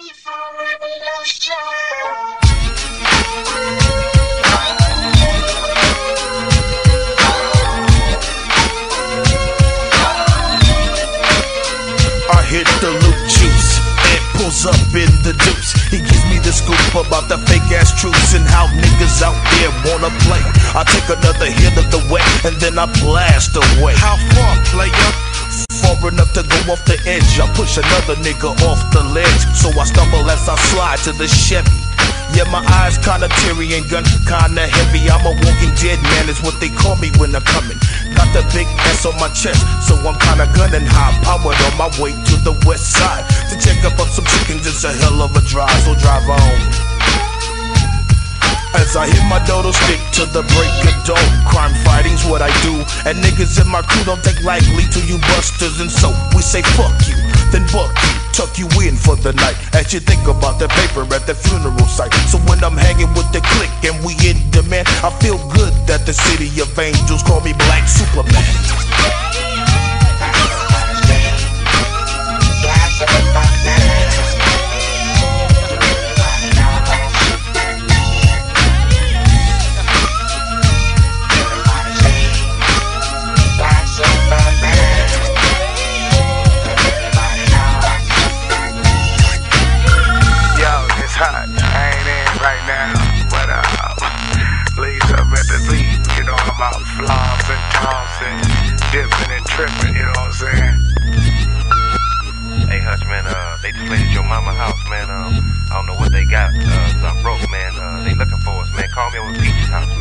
Hit the loot juice, and pulls up in the deuce. He gives me the scoop about the fake ass truths and how niggas out there wanna play. I take another hit of the wet and then I blast away. How far, player? Far enough to go off the edge. I push another nigga off the ledge, so I stumble as I slide to the Chevy. Yeah, my eyes kinda teary and gun kinda heavy. I'm a walking dead man, is what they call me when I'm coming. Got the big S on my chest, so I'm kinda gunning high powered on my way to the west side to check up on some chickens. It's a hell of a drive, so drive on. As I hit my dodo stick to the break of dawn. Crime fighting's what I do, and niggas in my crew don't take lightly to you busters. And so we say fuck you, then buck you, tuck you in for the night as you think about the paper at the funeral site. So when I'm hanging with the clique and we in demand, I feel good that the city of angels call me Black Superman. Tripping, you know what I'm saying? Hey Hutch, man, they just raided your mama house, man. I don't know what they got, 'cause I'm broke, man. They looking for us, man. Call me over to Peach's house, man.